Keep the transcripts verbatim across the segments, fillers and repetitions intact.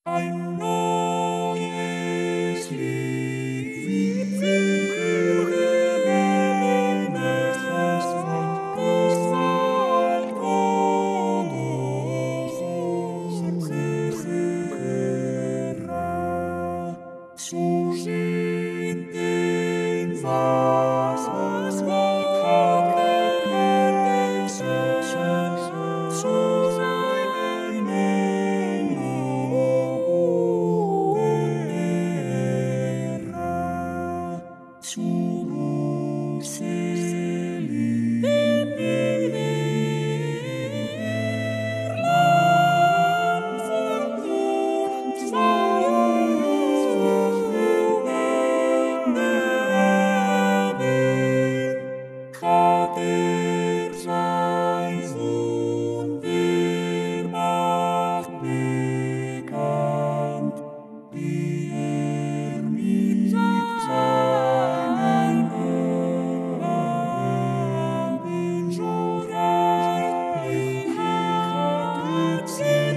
Ein neues Lied, wie früher das Wort Gottes, zu singen, was Gott hat getan, zu seinen Lob, zu große Liebe, Land von Gott, hat er sein Wunder macht bekannt, wie er mit seinen Gaben so reichlich hat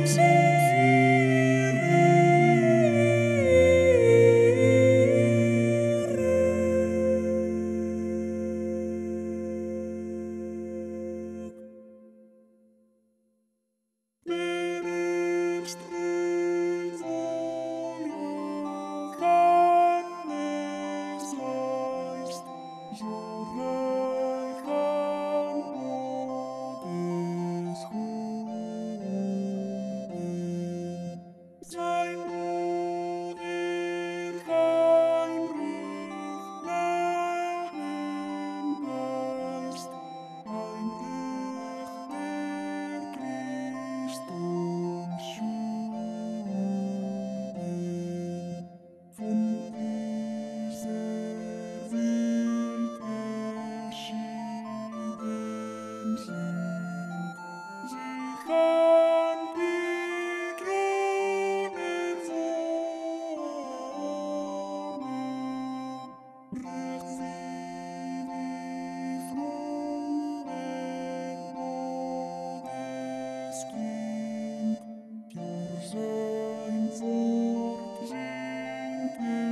sein Bruder Heinrich nach dem Geist, ein echter Christumsjuden. Von dieser Welt erschieden sind, sich an die Throne vornehmen, recht wie die frommen Godeskind, durch sein Wort sind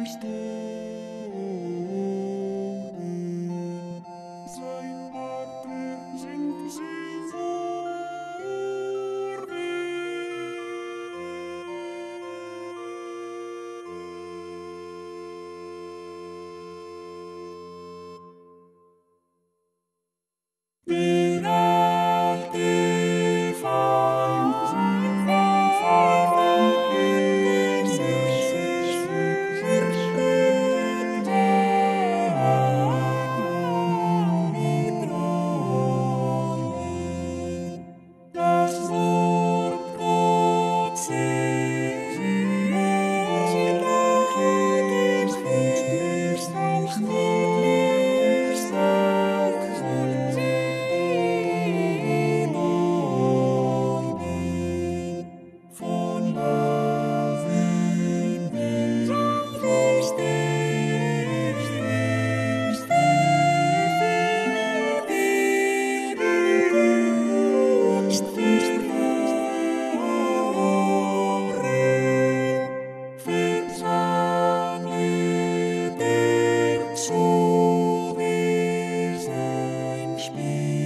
gestorben, sein Martyr sind sie der alte Feind sind verfallen in Zerstörtheit. Das Wort Gottes ist doch jedes Christ als göttlich stark soll sein Orden. Von Laufen bis Feste, Versammelt er zu wie sein Spiel.